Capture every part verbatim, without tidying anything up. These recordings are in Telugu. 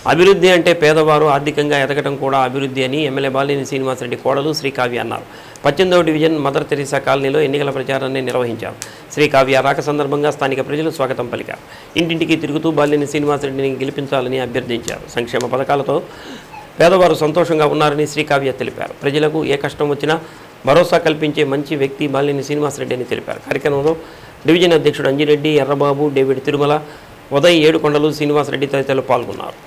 అభివృద్ధి అంటే పేదవారు ఆర్థికంగా ఎదగడం కూడా అభివృద్ధి అని ఎమ్మెల్యే బాలినేని శ్రీనివాసరెడ్డి కోడలు శ్రీకావ్య అన్నారు. పద్దెనిమిదవ డివిజన్ మదర్ తెరీసా కాలనీలో ఎన్నికల ప్రచారాన్ని నిర్వహించారు. శ్రీకావ్య రాక సందర్భంగా స్థానిక ప్రజలు స్వాగతం పలికారు. ఇంటింటికి తిరుగుతూ బాలినేని శ్రీనివాసరెడ్డిని గెలిపించాలని అభ్యర్థించారు. సంక్షేమ పథకాలతో పేదవారు సంతోషంగా ఉన్నారని శ్రీకావ్య తెలిపారు. ప్రజలకు ఏ కష్టం వచ్చినా భరోసా కల్పించే మంచి వ్యక్తి బాలినేని శ్రీనివాసరెడ్డి అని తెలిపారు. కార్యక్రమంలో డివిజన్ అధ్యక్షుడు అంజిరెడ్డి, ఎర్రబాబు, డేవిడ్ తిరుమల, ఉదయ్ ఏడుకొండలు, శ్రీనివాసరెడ్డి తదితరులు పాల్గొన్నారు.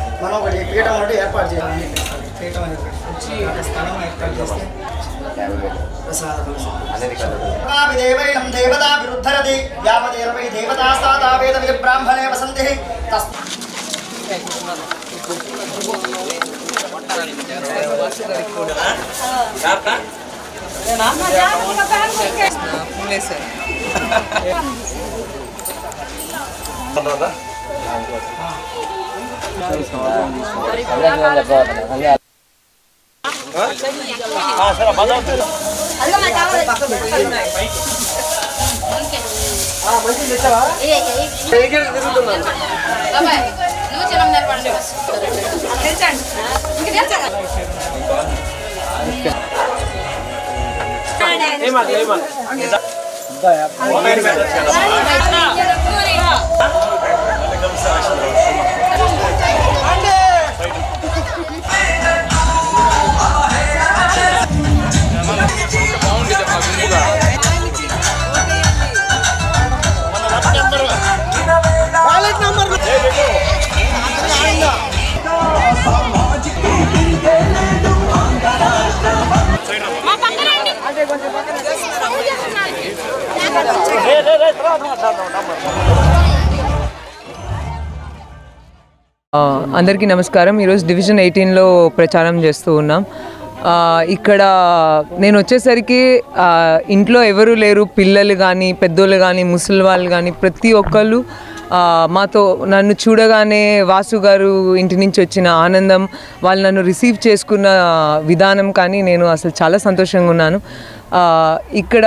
అందరికీ నమస్కారం. ఈరోజు డివిజన్ ఎయిటీన్లో ప్రచారం చేస్తూ ఉన్నాం. ఇక్కడ నేను వచ్చేసరికి ఇంట్లో ఎవరు లేరు, పిల్లలు కానీ పెద్దోళ్ళు కానీ ముసలి వాళ్ళు కానీ ప్రతి ఒక్కళ్ళు మాతో నన్ను చూడగానే వాసు గారు ఇంటి నుంచి వచ్చిన ఆనందం, వాళ్ళు నన్ను రిసీవ్ చేసుకున్న విధానం కానీ నేను అసలు చాలా సంతోషంగా ఉన్నాను. ఇక్కడ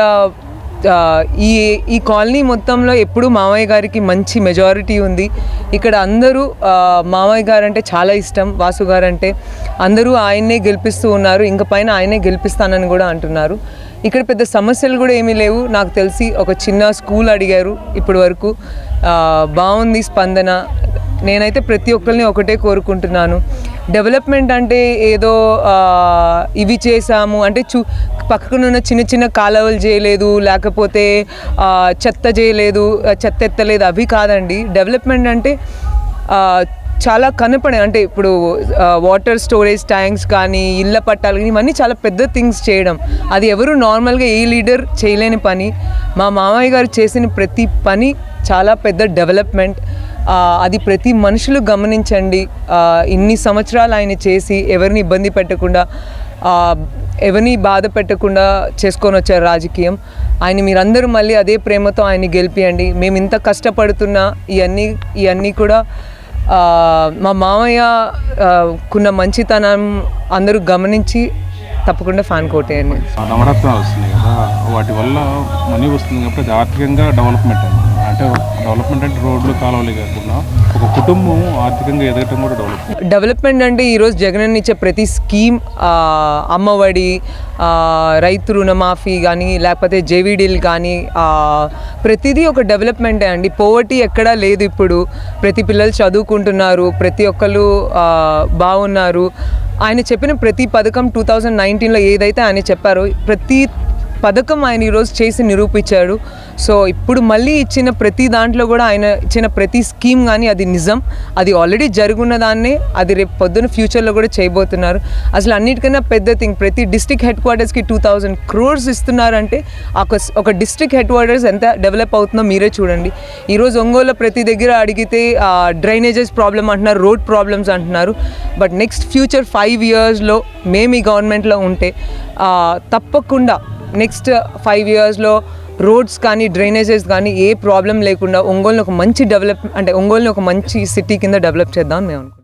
ఈ ఈ కాలనీ మొత్తంలో ఎప్పుడు మామయ్య గారికి మంచి మెజారిటీ ఉంది. ఇక్కడ అందరూ మామయ్య గారు అంటే చాలా ఇష్టం, వాసు గారు అంటే అందరూ ఆయన్నే గెలిపిస్తూ ఉన్నారు. ఇంక పైన ఆయనే గెలిపిస్తానని కూడా అంటున్నారు. ఇక్కడ పెద్ద సమస్యలు కూడా ఏమీ లేవు. నాకు తెలిసి ఒక చిన్న స్కూల్ అడిగారు ఇప్పటి వరకు, బాగుంది స్పందన. నేనైతే ప్రతి ఒక్కరిని ఒకటే కోరుకుంటున్నాను, డెవలప్మెంట్ అంటే ఏదో ఇవి చేసాము అంటే చూ పక్కనున్న చిన్న చిన్న కాలువలు చేయలేదు, లేకపోతే చెత్త చేయలేదు, చెత్త ఎత్తలేదు, అవి కాదండి. డెవలప్మెంట్ అంటే చాలా కనపడే అంటే ఇప్పుడు వాటర్ స్టోరేజ్ ట్యాంక్స్ కానీ ఇళ్ళ పట్టాలు కానీ ఇవన్నీ చాలా పెద్ద థింగ్స్ చేయడం, అది ఎవరు నార్మల్గా ఏ లీడర్ చేయలేని పని. మా మామయ్య గారు చేసిన ప్రతి పని చాలా పెద్ద డెవలప్మెంట్. అది ప్రతి మనుషులు గమనించండి. ఇన్ని సంవత్సరాలు ఆయన చేసి ఎవరిని ఇబ్బంది పెట్టకుండా, ఎవరిని బాధ పెట్టకుండా చేసుకొని వచ్చారు రాజకీయం. ఆయన మీరందరూ మళ్ళీ అదే ప్రేమతో ఆయన్ని గెలిపియండి. మేము ఇంత కష్టపడుతున్నా ఇవన్నీ ఇవన్నీ కూడా మా మామయ్యకున్న మంచితనం అందరూ గమనించి తప్పకుండా ఫ్యాన్ కోటేయండి. నవరత్నాలు వస్తున్నాయి కదా, వాటి వల్ల మనీ వస్తుంది కాబట్టి అది ఆర్థికంగా డెవలప్మెంట్ అండి. అంటే డెవలప్మెంట్ అంటే రోడ్లు కాలువలే కాకుండా ఒక కుటుంబం ఆర్థికంగా ఎదగటం కూడా డెవలప్మెంట్. డెవలప్మెంట్ అంటే ఈరోజు జగన్ ఇచ్చే ప్రతి స్కీమ్, అమ్మఒడి, రైతు రుణమాఫీ కానీ లేకపోతే జేవీడీలు కానీ ప్రతిదీ ఒక డెవలప్మెంటే అండి. పోవర్టీ ఎక్కడా లేదు. ఇప్పుడు ప్రతి పిల్లలు చదువుకుంటున్నారు, ప్రతి ఒక్కరు బాగున్నారు. ఆయన చెప్పిన ప్రతి పథకం టూ థౌజండ్ నైన్టీన్లో ఏదైతే ఆయన చెప్పారో ప్రతి పథకం ఆయన ఈరోజు చేసి నిరూపించాడు. సో ఇప్పుడు మళ్ళీ ఇచ్చిన ప్రతి దాంట్లో కూడా ఆయన ఇచ్చిన ప్రతి స్కీమ్ కానీ అది నిజం, అది ఆల్రెడీ జరుగున్న దాన్నే అది రేపు పొద్దున్న ఫ్యూచర్లో కూడా చేయబోతున్నారు. అసలు అన్నిటికన్నా పెద్ద థింగ్, ప్రతి డిస్ట్రిక్ట్ హెడ్ క్వార్టర్స్కి టూ థౌజండ్ క్రోర్స్ ఇస్తున్నారంటే ఒక ఒక డిస్ట్రిక్ట్ హెడ్ క్వార్టర్స్ ఎంత డెవలప్ అవుతుందో మీరే చూడండి. ఈరోజు ఒంగోలులో ప్రతి దగ్గర అడిగితే డ్రైనేజెస్ ప్రాబ్లమ్ అంటున్నారు, రోడ్ ప్రాబ్లమ్స్ అంటున్నారు. బట్ నెక్స్ట్ ఫ్యూచర్ ఫైవ్ ఇయర్స్లో మేము ఈ గవర్నమెంట్లో ఉంటే తప్పకుండా నెక్స్ట్ ఫైవ్ ఇయర్స్లో రోడ్స్ కానీ డ్రైనేజెస్ కానీ ఏ ప్రాబ్లం లేకుండా ఒంగోలుని ఒక మంచి డెవలప్ అంటే ఒంగోలుని ఒక మంచి సిటీ కింద డెవలప్ చేద్దాం మేము.